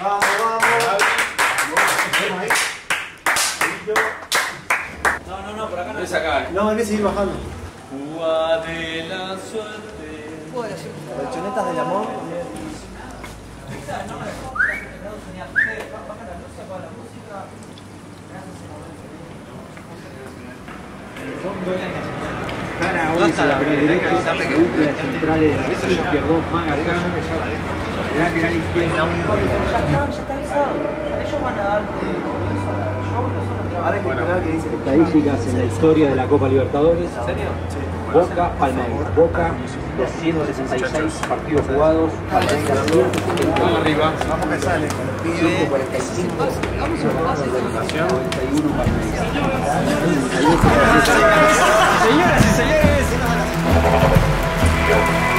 Vamos, vamos. No, por acá no. Es acá. No, hay que seguir bajando. Púa de la suerte. Colchonetas del amor. Cara hoy se la pone directa, última central de la izquierdo, manga acá, lateral izquierdo. Ahora hay que esperar que dice Estadísticas en la historia de la Copa Libertadores. Boca, Palmeiras. Boca, 266 partidos jugados. Palmeiras, 170. Vamos arriba. vamos que sale. 145. 91 Palmeiras. Señoras y señores.